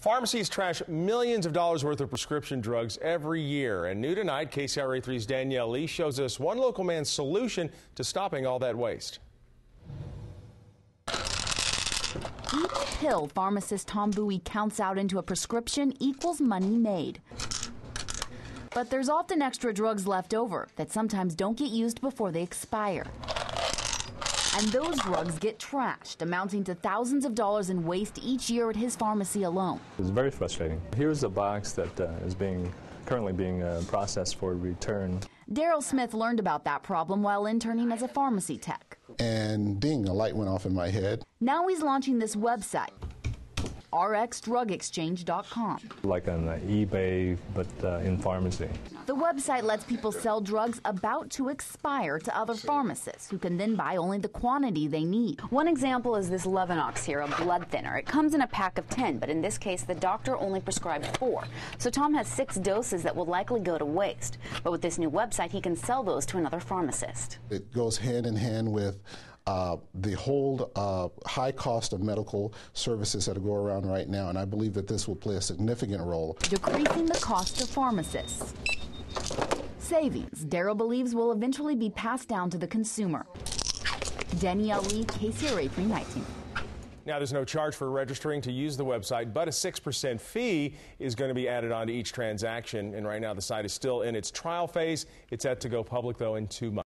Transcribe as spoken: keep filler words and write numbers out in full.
Pharmacies trash millions of dollars worth of prescription drugs every year. And new tonight, K C R A three's Danielle Lee shows us one local man's solution to stopping all that waste. Each pill pharmacist Tom Bowie counts out into a prescription equals money made. But there's often extra drugs left over that sometimes don't get used before they expire. And those drugs get trashed, amounting to thousands of dollars in waste each year at his pharmacy alone. It's very frustrating. Here's a box that uh, is being currently being uh, processed for return. Daryl Smith learned about that problem while interning as a pharmacy tech. And ding, a light went off in my head. Now he's launching this website, R X drug exchange dot com. Like on uh, eBay, but uh, in pharmacy. The website lets people sell drugs about to expire to other pharmacists who can then buy only the quantity they need. One example is this Levinox here, a blood thinner. It comes in a pack of ten, but in this case, the doctor only prescribed four. So Tom has six doses that will likely go to waste. But with this new website, he can sell those to another pharmacist. It goes hand in hand with Uh, the whole uh, high cost of medical services that go around right now, and I believe that this will play a significant role. Decreasing the cost to pharmacists. Savings, Daryl believes, will eventually be passed down to the consumer. Danielle Lee, K C R A three nineteen. Now, there's no charge for registering to use the website, but a six percent fee is going to be added on to each transaction. And right now, the site is still in its trial phase. It's set to go public, though, in two months.